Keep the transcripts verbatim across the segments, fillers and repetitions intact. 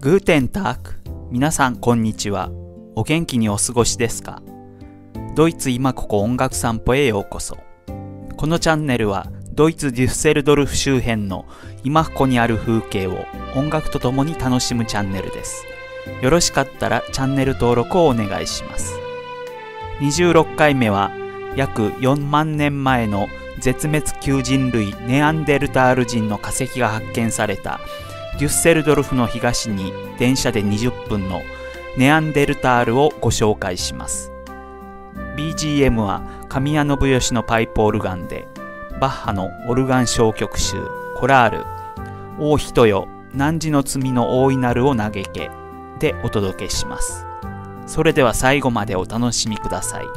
グーテンターク。皆さんこんにちは。お元気にお過ごしですか？ドイツ今ここ音楽散歩へようこそ。このチャンネルはドイツデュッセルドルフ周辺の今ここにある風景を音楽とともに楽しむチャンネルです。よろしかったらチャンネル登録をお願いします。にじゅうろっかいめは約よんまんねんまえの絶滅級人類ネアンデルタール人の化石が発見されたデュッセルドルフの東に電車でにじゅっぷんのネアンデルタールをご紹介します。ビージーエム は神谷信義のパイプオルガンで、バッハのオルガン小曲集コラール王人よ汝の罪の大いなるを嘆けでお届けします。それでは最後までお楽しみください。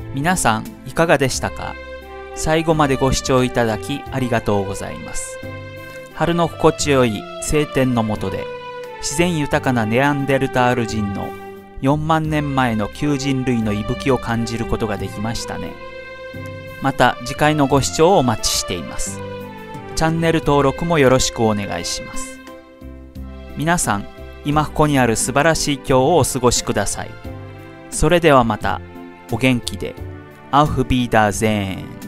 皆さんいかがでしたか？最後までご視聴いただきありがとうございます。春の心地よい晴天の下で自然豊かなネアンデルタール人のよんまんねんまえの旧人類の息吹を感じることができましたね。また次回のご視聴をお待ちしています。チャンネル登録もよろしくお願いします。皆さん、今ここにある素晴らしい今日をお過ごしください。それではまた、お元気で。Auf Wiedersehen。